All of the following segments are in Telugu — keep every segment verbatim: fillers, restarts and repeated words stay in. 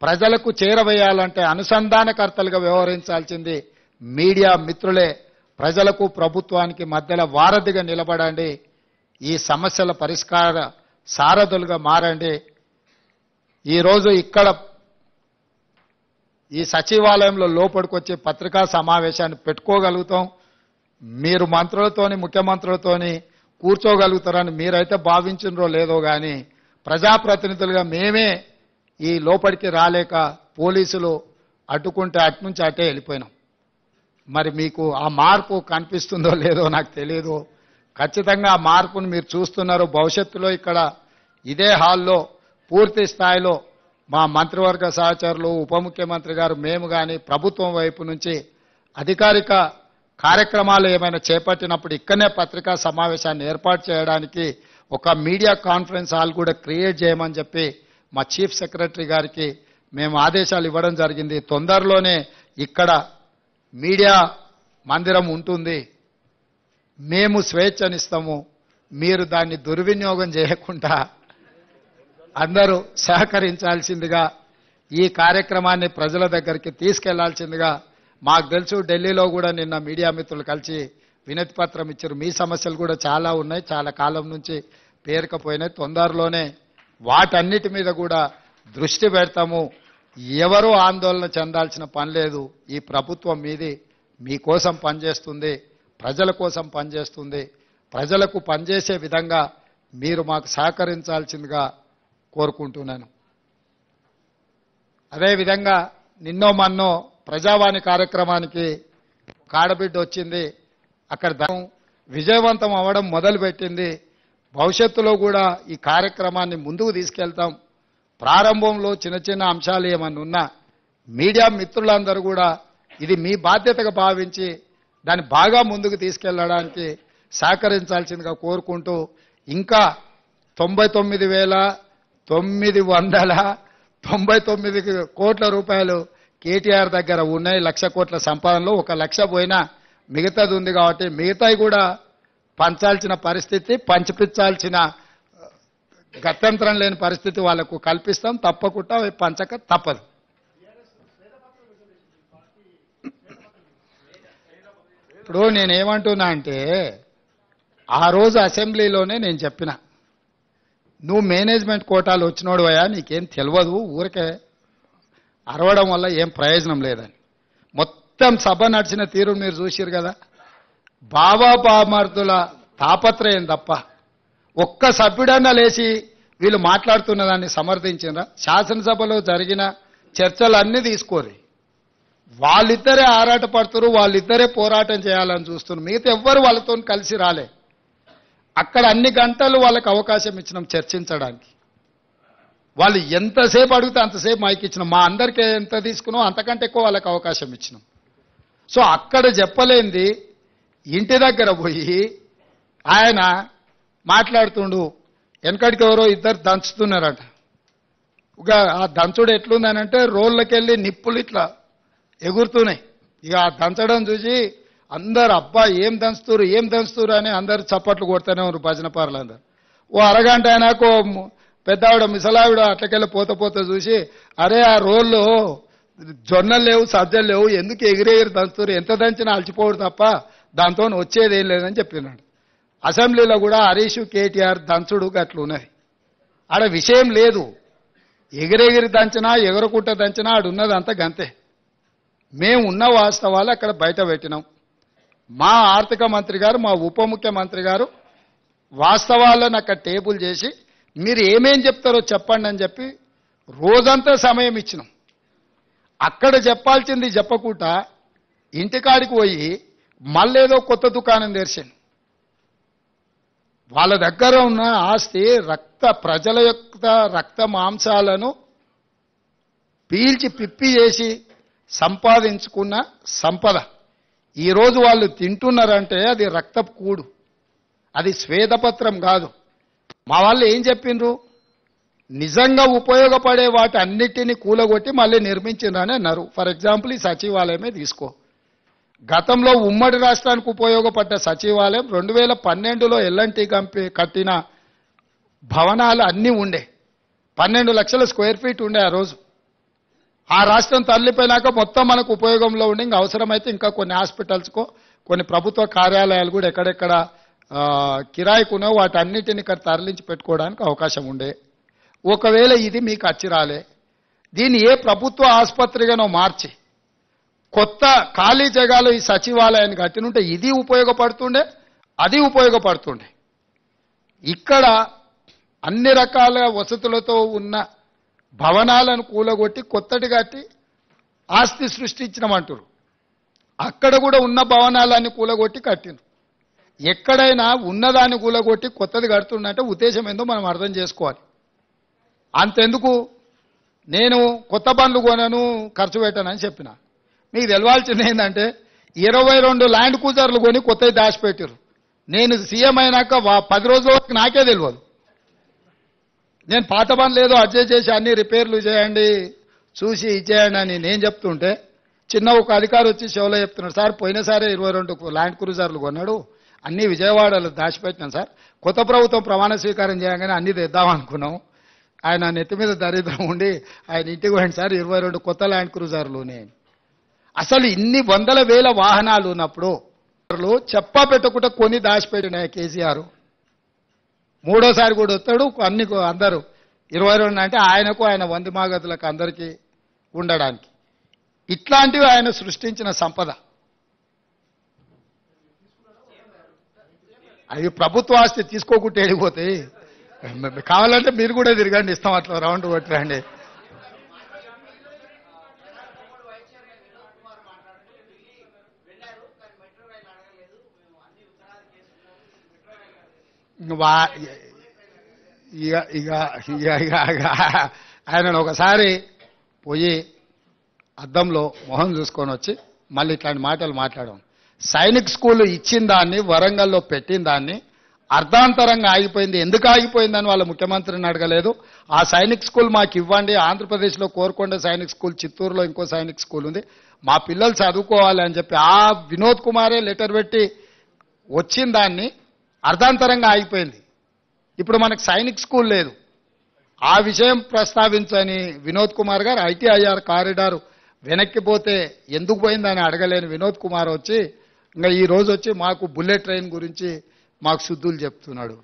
ప్రజలకు చేరవేయాలంటే అనుసంధానకర్తలుగా వ్యవహరించాల్సింది మీడియా మిత్రులే. ప్రజలకు ప్రభుత్వానికి మధ్యలో వారధిగా నిలబడండి. ఈ సమస్యల పరిష్కార సారథులుగా మారండి. ఈరోజు ఇక్కడ ఈ సచివాలయంలో లోపలికొచ్చి పత్రికా సమావేశాన్ని పెట్టుకోగలుగుతాం. మీరు మంత్రులతోని ముఖ్యమంత్రులతోని కూర్చోగలుగుతారని మీరైతే భావించినరో లేదో కానీ ప్రజాప్రతినిధులుగా మేమే ఈ లోపలికి రాలేక పోలీసులు అడ్డుకుంటే అటు నుంచి అటే వెళ్ళిపోయినాం. మరి మీకు ఆ మార్పు కనిపిస్తుందో లేదో నాకు తెలియదు. ఖచ్చితంగా ఆ మార్పును మీరు చూస్తున్నారు. భవిష్యత్తులో ఇక్కడ ఇదే హాల్లో పూర్తి స్థాయిలో మా మంత్రివర్గ సహచరులు, ఉప ముఖ్యమంత్రి గారు, మేము కానీ ప్రభుత్వం వైపు నుంచి అధికారిక కార్యక్రమాలు ఏమైనా చేపట్టినప్పుడు ఇక్కడనే పత్రికా సమావేశాన్ని ఏర్పాటు చేయడానికి ఒక మీడియా కాన్ఫరెన్స్ హాల్ కూడా క్రియేట్ చేయమని చెప్పి మా చీఫ్ సెక్రటరీ గారికి మేము ఆదేశాలు ఇవ్వడం జరిగింది. తొందరలోనే ఇక్కడ మీడియా మందిరం ఉంటుంది. మేము స్వేచ్ఛనిస్తాము. మీరు దాన్ని దుర్వినియోగం చేయకుండా అందరూ సహకరించాల్సిందిగా, ఈ కార్యక్రమాన్ని ప్రజల దగ్గరికి తీసుకెళ్లాల్సిందిగా. మాకు తెలుసు ఢిల్లీలో కూడా నిన్న మీడియా మిత్రులు కలిసి వినతి పత్రం ఇచ్చారు. మీ సమస్యలు కూడా చాలా ఉన్నాయి, చాలా కాలం నుంచి పేరుకపోయినాయి. తొందరలోనే వాటన్నిటి మీద కూడా దృష్టి పెడతాము. ఎవరూ ఆందోళన చెందాల్సిన పని లేదు. ఈ ప్రభుత్వం మీది మీకోసం పనిచేస్తుంది, ప్రజల కోసం పనిచేస్తుంది. ప్రజలకు పనిచేసే విధంగా మీరు మాకు సహకరించాల్సిందిగా కోరుకుంటున్నాను. అదేవిధంగా నిన్నో మన్నో ప్రజావాణి కార్యక్రమానికి కాడబిడ్డ వచ్చింది. అక్కడ విజయవంతం అవ్వడం మొదలుపెట్టింది. భవిష్యత్తులో కూడా ఈ కార్యక్రమాన్ని ముందుకు తీసుకెళ్తాం. ప్రారంభంలో చిన్న చిన్న అంశాలు ఏమన్నా ఉన్నా మీడియా మిత్రులందరూ కూడా ఇది మీ బాధ్యతగా భావించి దాన్ని బాగా ముందుకు తీసుకెళ్లడానికి సహకరించాల్సిందిగా కోరుకుంటూ, ఇంకా తొంభై తొమ్మిది వేల తొమ్మిది వందల తొంభై తొమ్మిది కోట్ల రూపాయలు కేటీఆర్ దగ్గర ఉన్నాయి. లక్ష కోట్ల సంపాదనలో ఒక లక్ష పోయినా మిగతాది ఉంది కాబట్టి మిగతాయి కూడా పంచాల్సిన పరిస్థితి, పంచిపించాల్సిన గత్యంతరం లేని పరిస్థితి వాళ్లకు కల్పిస్తాం. తప్పకుండా అవి పంచక తప్పదు. ఇప్పుడు నేనేమంటున్నా అంటే, ఆ రోజు అసెంబ్లీలోనే నేను చెప్పిన, నువ్వు మేనేజ్మెంట్ కోటాలు వచ్చినోడు అయ్యా, నీకేం తెలియదు, ఊరికే అరవడం వల్ల ఏం ప్రయోజనం లేదని. మొత్తం సభ నడిచిన తీరు మీరు చూసిరు కదా. బాబా బామర్దుల తాపత్రయం తప్ప ఒక్క సభ్యుడన్నా లేచి వీళ్ళు మాట్లాడుతున్న దాన్ని సమర్థించినరా? శాసనసభలో జరిగిన చర్చలన్నీ తీసుకోరు. వాళ్ళిద్దరే ఆరాట పడుతున్నారు, వాళ్ళిద్దరే పోరాటం చేయాలని చూస్తున్నారు. మిగతా ఎవ్వరు వాళ్ళతో కలిసి రాలే. అక్కడ అన్ని గంటలు వాళ్ళకి అవకాశం ఇచ్చినాం చర్చించడానికి. వాళ్ళు ఎంతసేపు అడిగితే అంతసేపు మైక్ ఇచ్చినాం. మా అందరికీ ఎంత తీసుకున్నాం అంతకంటే ఎక్కువ వాళ్ళకి అవకాశం ఇచ్చినాం. సో అక్కడ చెప్పలేంది ఇంటి దగ్గర పోయి ఆయన మాట్లాడుతుండు. వెనకడికి ఎవరో ఇద్దరు దంచుతున్నారట. ఇక ఆ దంచుడు ఎట్లుందనంటే రోళ్ళకెళ్ళి నిప్పులు ఇట్లా ఎగురుతున్నాయి. ఇక ఆ దంచడం చూసి అందరు అబ్బా ఏం దంచుతురు ఏం దంచుతురు అని అందరు చప్పట్లు కొడుతూనే ఉన్నారు భజన పార్లు అందరు. ఓ అరగంట అయినాకో పెద్దావిడ మిసలావిడ అట్లకెళ్ళి పోత పోత చూసి, అరే ఆ రోళ్ళు జొన్నలు లేవు సజ్జలు లేవు, ఎందుకు ఎగిరెగిరి దంచుతురు, ఎంత దంచినా అలచిపోడు తప్ప దాంతో వచ్చేది ఏం లేదని చెప్పినాడు. అసెంబ్లీలో కూడా హరీష్ కేటీఆర్ దంచుడు గట్లున్నది. ఆడ విషయం లేదు. ఎగిరెగిరి దంచినా ఎగరకుట్ట దంచినా ఆడున్నది అంతా గంతే. మేము ఉన్న వాస్తవాలు అక్కడ బయట పెట్టినాం. మా ఆర్థిక మంత్రి గారు, మా ఉప ముఖ్యమంత్రి గారు వాస్తవాలను అక్కడ టేబుల్ చేసి మీరు ఏమేం చెప్తారో చెప్పండి అని చెప్పి రోజంతా సమయం ఇచ్చినాం. అక్కడ చెప్పాల్సింది చెప్పకుండా ఇంటికాడికి పోయి మళ్ళేదో కొత్త దుకాణం తెరిచాను. వాళ్ళ దగ్గర ఉన్న ఆస్తి రక్త ప్రజల యొక్క రక్త మాంసాలను పీల్చి పిప్పి చేసి సంపాదించుకున్న సంపద ఈరోజు వాళ్ళు తింటున్నారంటే అది రక్తపు కూడు, అది శ్వేతపత్రం కాదు. మా వాళ్ళు ఏం చెప్పిండ్రు, నిజంగా ఉపయోగపడే వాటి అన్నిటినీ కూలగొట్టి మళ్ళీ నిర్మించిండ్రని అన్నారు. ఫర్ ఎగ్జాంపుల్ ఈ సచివాలయమే తీసుకో. గతంలో ఉమ్మడి రాష్ట్రానికి ఉపయోగపడ్డ సచివాలయం రెండు వేల పన్నెండులో ఎల్ఎన్టీ కంపెనీ కట్టిన భవనాలు అన్నీ ఉండే. పన్నెండు లక్షల స్క్వేర్ ఫీట్ ఉండే ఆ రోజు. ఆ రాష్ట్రం తరలిపోయినాక మొత్తం మనకు ఉపయోగంలో ఉండి ఇంకా అవసరమైతే ఇంకా కొన్ని హాస్పిటల్స్కో కొన్ని ప్రభుత్వ కార్యాలయాలు కూడా ఎక్కడెక్కడ కిరాయికునో వాటన్నిటిని ఇక్కడ తరలించి పెట్టుకోవడానికి అవకాశం ఉండే. ఒకవేళ ఇది మీకు అచ్చి రాలే, దీన్ని ఏ ప్రభుత్వ ఆసుపత్రిగానో మార్చి కొత్త ఖాళీ జగాలో ఈ సచివాలయాన్ని కట్టినుంటే ఇది ఉపయోగపడుతుండే, అది ఉపయోగపడుతుండే. ఇక్కడ అన్ని రకాల వసతులతో ఉన్న భవనాలను కూలగొట్టి కొత్తటి కట్టి ఆస్తి సృష్టించినమంటారు. అక్కడ కూడా ఉన్న భవనాలన్నీ కూలగొట్టి కట్టిన. ఎక్కడైనా ఉన్నదాన్ని కూలగొట్టి కొత్తది కడుతున్నట్టే ఉద్దేశం ఏందో మనం అర్థం చేసుకోవాలి. అంతెందుకు నేను కొత్త బండ్లు కొనను ఖర్చు పెట్టానని చెప్పిన. మీకు తెలవాల్సింది ఏంటంటే ఇరవై రెండు ల్యాండ్ క్రూజర్లు కొని కొత్తవి దాచిపెట్టారు. నేను సీఎం అయినాక పది రోజుల వరకు నాకే తెలియదు. నేను పాత బండ్లు ఏదో అడ్జస్ట్ చేసి అన్ని రిపేర్లు చేయండి చూసి ఇచ్చేయండి అని నేను చెప్తుంటే చిన్న ఒక అధికారి వచ్చి షోలో చెప్తున్నాడు, సార్ పోయినసారి ఇరవై రెండు ల్యాండ్ క్రూజర్లు కొన్నాడు, అన్ని విజయవాడలో దాచిపెట్టినాం సార్, కొత్త ప్రభుత్వం ప్రమాణ స్వీకారం చేయగానే అన్ని తెద్దామనుకున్నాం, ఆయన నెత్తి మీద దరిద్రం ఉండి ఆయన ఇంటికి పోయింది సార్ ఇరవై రెండు కొత్త ల్యాండ్ క్రూజర్లునే. అసలు ఇన్ని వందల వేల వాహనాలు ఉన్నప్పుడు చెప్పా పెట్టకుండా కొని దాచిపెట్టినాయి కేసీఆర్. మూడోసారి కూడా వస్తాడు అన్ని అందరూ ఇరవై రెండు అంటే ఆయనకు ఆయన వంది మాగతులకు అందరికీ ఉండడానికి. ఇట్లాంటివి ఆయన సృష్టించిన సంపద. అవి ప్రభుత్వ ఆస్తి తీసుకోకుండా వెళ్ళిపోతాయి. కావాలంటే మీరు కూడా తిరగండి, ఇస్తాం అట్లా రౌండ్ కొట్టరండి. ఇక ఇక ఇక ఇక ఆయన ఒకసారి పోయి అద్దంలో మొహం చూసుకొని వచ్చి మళ్ళీ ఇట్లాంటి మాటలు మాట్లాడడం. సైనిక్ స్కూల్ ఇచ్చిన దాన్ని వరంగల్లో పెట్టిన దాన్ని అర్ధాంతరంగా ఆగిపోయింది. ఎందుకు ఆగిపోయిందని వాళ్ళ ముఖ్యమంత్రిని అడగలేదు. ఆ సైనిక్ స్కూల్ మాకు ఇవ్వండి, ఆంధ్రప్రదేశ్లో కోరుకొండ సైనిక్ స్కూల్, చిత్తూరులో ఇంకో సైనిక్ స్కూల్ ఉంది, మా పిల్లలు చదువుకోవాలి అని చెప్పి ఆ వినోద్ కుమారే లెటర్ పెట్టి వచ్చిన దాన్ని అర్ధాంతరంగా ఆగిపోయింది. ఇప్పుడు మనకు సైనిక్ స్కూల్ లేదు. ఆ విషయం ప్రస్తావించని వినోద్ కుమార్ గారు ఐటీఐఆర్ కారిడార్ వెనక్కిపోతే ఎందుకు పోయిందని అడగలేని వినోద్ కుమార్ వచ్చి ఇంకా ఈ రోజు వచ్చి మాకు బుల్లెట్ ట్రైన్ గురించి మాకు శుద్ధులు చెప్తున్నాడు.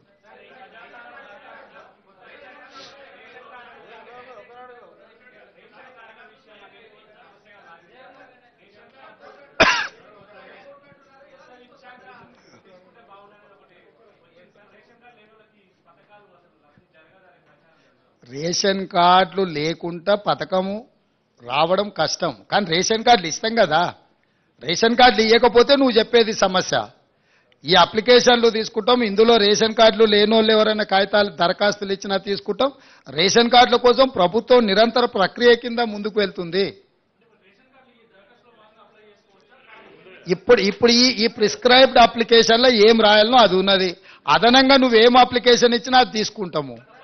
రేషన్ కార్డులు లేకుండా పథకము రావడం కష్టం, కానీ రేషన్ కార్డులు ఇస్తాం కదా. రేషన్ కార్డులు ఇవ్వకపోతే నువ్వు చెప్పేది సమస్య. ఈ అప్లికేషన్లు తీసుకుంటాం, ఇందులో రేషన్ కార్డులు లేని వాళ్ళు ఎవరైనా కాగితాలు దరఖాస్తులు ఇచ్చినా తీసుకుంటాం. రేషన్ కార్డుల కోసం ప్రభుత్వం నిరంతర ప్రక్రియ కింద ముందుకు వెళ్తుంది. ఇప్పుడు ఇప్పుడు ఈ ఈ ప్రిస్క్రైబ్డ్ అప్లికేషన్లో ఏం రాయాలనో అది ఉన్నది. అదనంగా నువ్వేం అప్లికేషన్ ఇచ్చినా అది తీసుకుంటాము.